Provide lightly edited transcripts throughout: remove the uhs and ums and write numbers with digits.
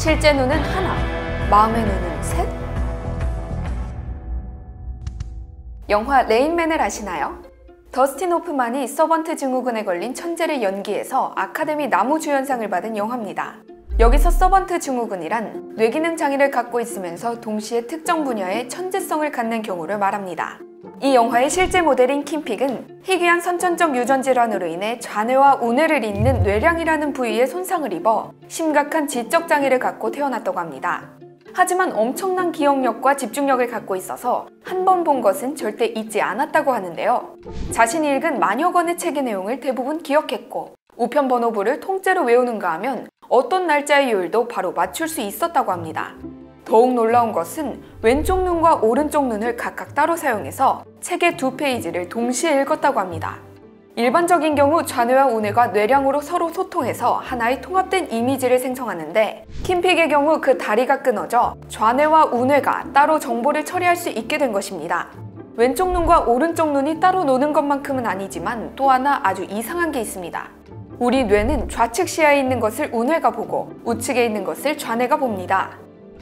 실제 눈은 하나, 마음의 눈은 셋? 영화 레인맨을 아시나요? 더스틴 호프만이 서번트 증후군에 걸린 천재를 연기해서 아카데미 나무주연상을 받은 영화입니다. 여기서 서번트 증후군이란 뇌기능 장애를 갖고 있으면서 동시에 특정 분야의 천재성을 갖는 경우를 말합니다. 이 영화의 실제 모델인 킴픽은 희귀한 선천적 유전 질환으로 인해 좌뇌와 우뇌를 잇는 뇌량이라는 부위에 손상을 입어 심각한 지적 장애를 갖고 태어났다고 합니다. 하지만 엄청난 기억력과 집중력을 갖고 있어서 한 번 본 것은 절대 잊지 않았다고 하는데요. 자신이 읽은 만여 권의 책의 내용을 대부분 기억했고 우편 번호부를 통째로 외우는가 하면 어떤 날짜의 요일도 바로 맞출 수 있었다고 합니다. 더욱 놀라운 것은 왼쪽 눈과 오른쪽 눈을 각각 따로 사용해서 책의 2페이지를 동시에 읽었다고 합니다. 일반적인 경우 좌뇌와 우뇌가 뇌량으로 서로 소통해서 하나의 통합된 이미지를 생성하는데 킴픽의 경우 그 다리가 끊어져 좌뇌와 우뇌가 따로 정보를 처리할 수 있게 된 것입니다. 왼쪽 눈과 오른쪽 눈이 따로 노는 것만큼은 아니지만 또 하나 아주 이상한 게 있습니다. 우리 뇌는 좌측 시야에 있는 것을 우뇌가 보고 우측에 있는 것을 좌뇌가 봅니다.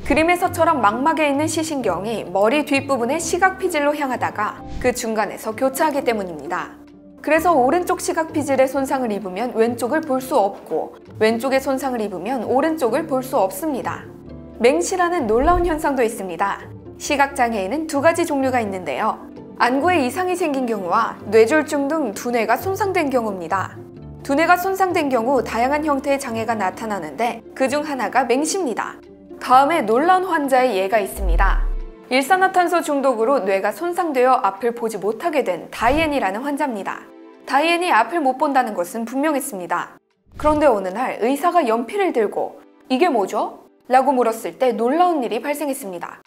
그림에서처럼 망막에 있는 시신경이 머리 뒷부분의 시각피질로 향하다가 그 중간에서 교차하기 때문입니다. 그래서 오른쪽 시각피질에 손상을 입으면 왼쪽을 볼 수 없고 왼쪽에 손상을 입으면 오른쪽을 볼 수 없습니다. 맹시라는 놀라운 현상도 있습니다. 시각장애에는 두 가지 종류가 있는데요. 안구에 이상이 생긴 경우와 뇌졸중 등 두뇌가 손상된 경우입니다. 두뇌가 손상된 경우 다양한 형태의 장애가 나타나는데 그중 하나가 맹시입니다. 다음에 놀라운 환자의 예가 있습니다. 일산화탄소 중독으로 뇌가 손상되어 앞을 보지 못하게 된 다이앤이라는 환자입니다. 다이앤이 앞을 못 본다는 것은 분명했습니다. 그런데 어느 날 의사가 연필을 들고 "이게 뭐죠?" 라고 물었을 때 놀라운 일이 발생했습니다.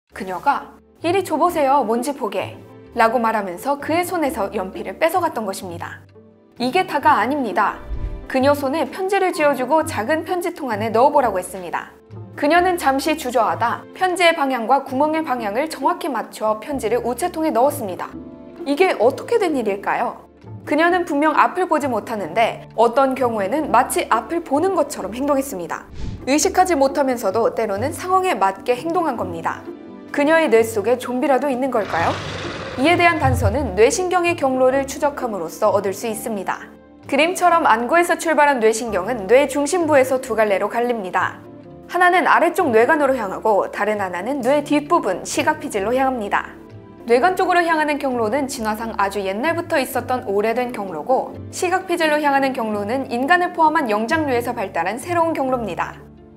그녀가 "이리 줘보세요, 뭔지 보게" 라고 말하면서 그의 손에서 연필을 뺏어갔던 것입니다. 이게 다가 아닙니다. 그녀 손에 편지를 쥐어주고 작은 편지통 안에 넣어보라고 했습니다. 그녀는 잠시 주저하다 편지의 방향과 구멍의 방향을 정확히 맞춰 편지를 우체통에 넣었습니다. 이게 어떻게 된 일일까요? 그녀는 분명 앞을 보지 못하는데 어떤 경우에는 마치 앞을 보는 것처럼 행동했습니다. 의식하지 못하면서도 때로는 상황에 맞게 행동한 겁니다. 그녀의 뇌 속에 좀비라도 있는 걸까요? 이에 대한 단서는 뇌신경의 경로를 추적함으로써 얻을 수 있습니다. 그림처럼 안구에서 출발한 뇌신경은 뇌 중심부에서 두 갈래로 갈립니다. 하나는 아래쪽 뇌관으로 향하고 다른 하나는 뇌 뒷부분 시각피질로 향합니다. 뇌관 쪽으로 향하는 경로는 진화상 아주 옛날부터 있었던 오래된 경로고 시각피질로 향하는 경로는 인간을 포함한 영장류에서 발달한 새로운 경로입니다.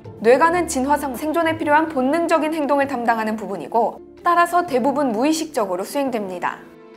뇌관은 진화상 생존에 필요한 본능적인 행동을 담당하는 부분이고 따라서 대부분 무의식적으로 수행됩니다.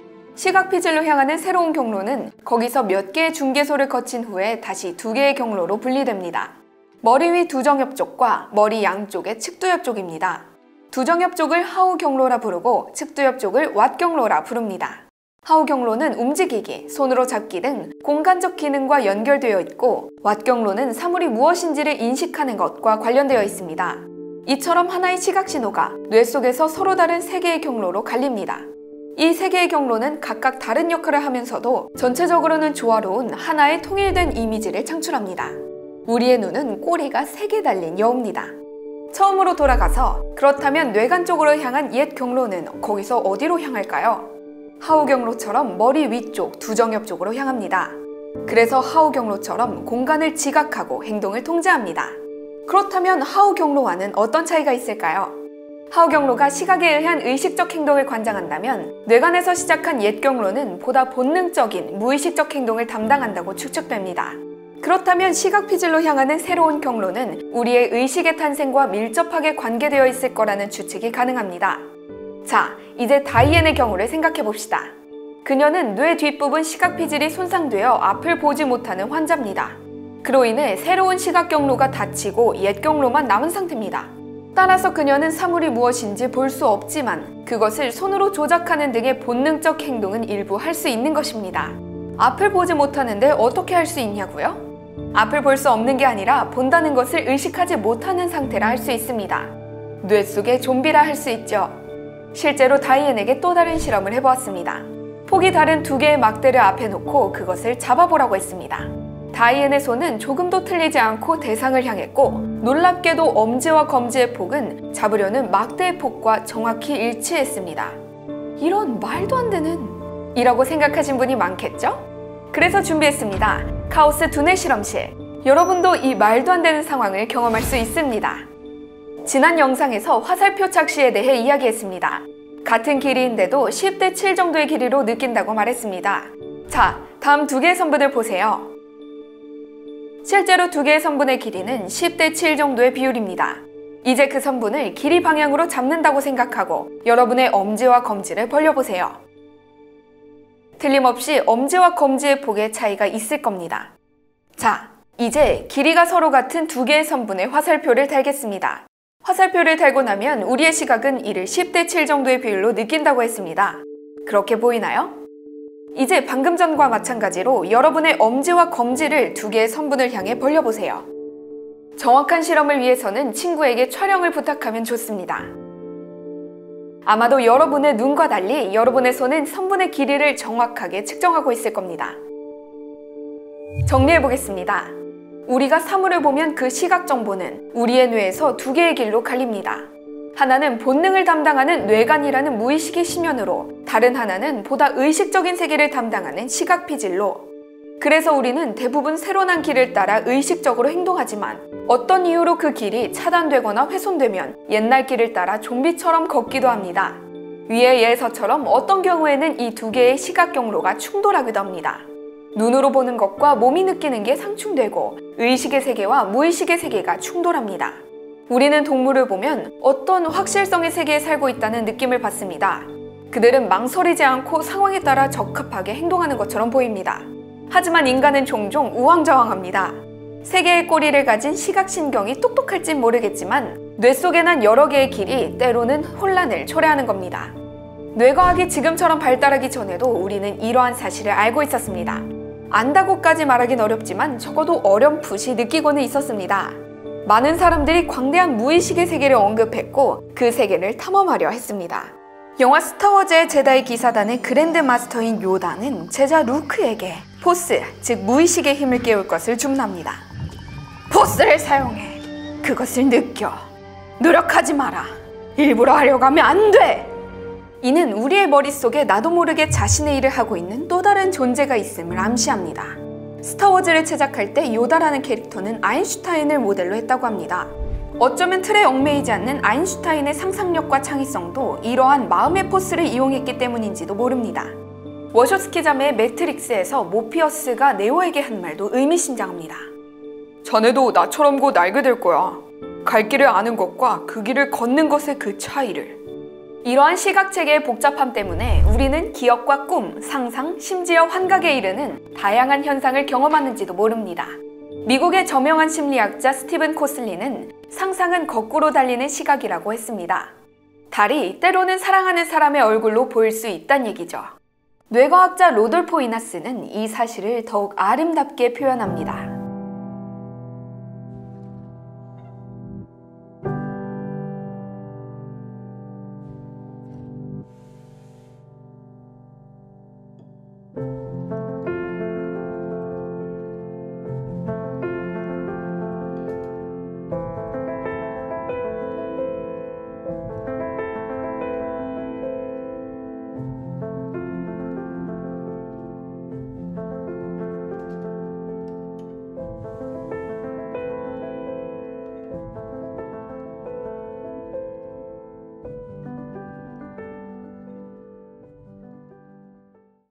시각피질로 향하는 새로운 경로는 거기서 몇 개의 중개소를 거친 후에 다시 두 개의 경로로 분리됩니다. 머리 위 두정엽 쪽과 머리 양쪽의 측두엽 쪽입니다. 두정엽 쪽을 하우 경로라 부르고 측두엽 쪽을 왓 경로라 부릅니다. 하우 경로는 움직이기, 손으로 잡기 등 공간적 기능과 연결되어 있고 왓 경로는 사물이 무엇인지를 인식하는 것과 관련되어 있습니다. 이처럼 하나의 시각 신호가 뇌 속에서 서로 다른 세 개의 경로로 갈립니다. 이 세 개의 경로는 각각 다른 역할을 하면서도 전체적으로는 조화로운 하나의 통일된 이미지를 창출합니다. 우리의 눈은 꼬리가 3개 달린 여우입니다. 처음으로 돌아가서 그렇다면 뇌관 쪽으로 향한 옛 경로는 거기서 어디로 향할까요? 하우 경로처럼 머리 위쪽 두정엽 쪽으로 향합니다. 그래서 하우 경로처럼 공간을 지각하고 행동을 통제합니다. 그렇다면 하우 경로와는 어떤 차이가 있을까요? 하우 경로가 시각에 의한 의식적 행동을 관장한다면 뇌관에서 시작한 옛 경로는 보다 본능적인 무의식적 행동을 담당한다고 추측됩니다. 그렇다면 시각피질로 향하는 새로운 경로는 우리의 의식의 탄생과 밀접하게 관계되어 있을 거라는 추측이 가능합니다. 자, 이제 다이앤의 경우를 생각해봅시다. 그녀는 뇌 뒷부분 시각피질이 손상되어 앞을 보지 못하는 환자입니다. 그로 인해 새로운 시각 경로가 닫히고 옛 경로만 남은 상태입니다. 따라서 그녀는 사물이 무엇인지 볼 수 없지만 그것을 손으로 조작하는 등의 본능적 행동은 일부 할 수 있는 것입니다. 앞을 보지 못하는데 어떻게 할 수 있냐고요? 앞을 볼 수 없는 게 아니라 본다는 것을 의식하지 못하는 상태라 할 수 있습니다. 뇌 속의 좀비라 할 수 있죠. 실제로 다이앤에게 또 다른 실험을 해보았습니다. 폭이 다른 두 개의 막대를 앞에 놓고 그것을 잡아보라고 했습니다. 다이앤의 손은 조금도 틀리지 않고 대상을 향했고 놀랍게도 엄지와 검지의 폭은 잡으려는 막대의 폭과 정확히 일치했습니다. 이런 말도 안 되는 이라고 생각하신 분이 많겠죠? 그래서 준비했습니다. 카오스 두뇌 실험실. 여러분도 이 말도 안 되는 상황을 경험할 수 있습니다. 지난 영상에서 화살표 착시에 대해 이야기했습니다. 같은 길이인데도 10대 7 정도의 길이로 느낀다고 말했습니다. 자, 다음 두 개의 선분을 보세요. 실제로 두 개의 선분의 길이는 10대 7 정도의 비율입니다. 이제 그 선분을 길이 방향으로 잡는다고 생각하고 여러분의 엄지와 검지를 벌려보세요. 틀림없이 엄지와 검지의 폭의 차이가 있을 겁니다. 자, 이제 길이가 서로 같은 두 개의 선분의 화살표를 달겠습니다. 화살표를 달고 나면 우리의 시각은 이를 10대 7 정도의 비율로 느낀다고 했습니다. 그렇게 보이나요? 이제 방금 전과 마찬가지로 여러분의 엄지와 검지를 두 개의 선분을 향해 벌려보세요. 정확한 실험을 위해서는 친구에게 촬영을 부탁하면 좋습니다. 아마도 여러분의 눈과 달리 여러분의 손은 선분의 길이를 정확하게 측정하고 있을 겁니다. 정리해보겠습니다. 우리가 사물을 보면 그 시각 정보는 우리의 뇌에서 두 개의 길로 갈립니다. 하나는 본능을 담당하는 뇌관이라는 무의식의 심연으로, 다른 하나는 보다 의식적인 세계를 담당하는 시각 피질로. 그래서 우리는 대부분 새로 난 길을 따라 의식적으로 행동하지만 어떤 이유로 그 길이 차단되거나 훼손되면 옛날 길을 따라 좀비처럼 걷기도 합니다. 위의 예서처럼 어떤 경우에는 이 두 개의 시각 경로가 충돌하기도 합니다. 눈으로 보는 것과 몸이 느끼는 게 상충되고 의식의 세계와 무의식의 세계가 충돌합니다. 우리는 동물을 보면 어떤 확실성의 세계에 살고 있다는 느낌을 받습니다. 그들은 망설이지 않고 상황에 따라 적합하게 행동하는 것처럼 보입니다. 하지만 인간은 종종 우왕좌왕합니다. 세 개의 꼬리를 가진 시각신경이 똑똑할진 모르겠지만 뇌 속에 난 여러 개의 길이 때로는 혼란을 초래하는 겁니다. 뇌과학이 지금처럼 발달하기 전에도 우리는 이러한 사실을 알고 있었습니다. 안다고까지 말하긴 어렵지만 적어도 어렴풋이 느끼고는 있었습니다. 많은 사람들이 광대한 무의식의 세계를 언급했고 그 세계를 탐험하려 했습니다. 영화 스타워즈의 제다이 기사단의 그랜드 마스터인 요다는 제자 루크에게 포스, 즉 무의식의 힘을 깨울 것을 주문합니다. 포스를 사용해. 그것을 느껴. 노력하지 마라. 일부러 하려고 하면 안 돼! 이는 우리의 머릿속에 나도 모르게 자신의 일을 하고 있는 또 다른 존재가 있음을 암시합니다. 스타워즈를 제작할 때 요다라는 캐릭터는 아인슈타인을 모델로 했다고 합니다. 어쩌면 틀에 얽매이지 않는 아인슈타인의 상상력과 창의성도 이러한 마음의 포스를 이용했기 때문인지도 모릅니다. 워쇼스키 자매의 매트릭스에서 모피어스가 네오에게 한 말도 의미심장합니다. 자네도 나처럼 곧 알게 될 거야. 갈 길을 아는 것과 그 길을 걷는 것의 그 차이를. 이러한 시각체계의 복잡함 때문에 우리는 기억과 꿈, 상상, 심지어 환각에 이르는 다양한 현상을 경험하는지도 모릅니다. 미국의 저명한 심리학자 스티븐 코슬리는 상상은 거꾸로 달리는 시각이라고 했습니다. 달이 때로는 사랑하는 사람의 얼굴로 보일 수 있다는 얘기죠. 뇌과학자 로돌포 이나스는 이 사실을 더욱 아름답게 표현합니다.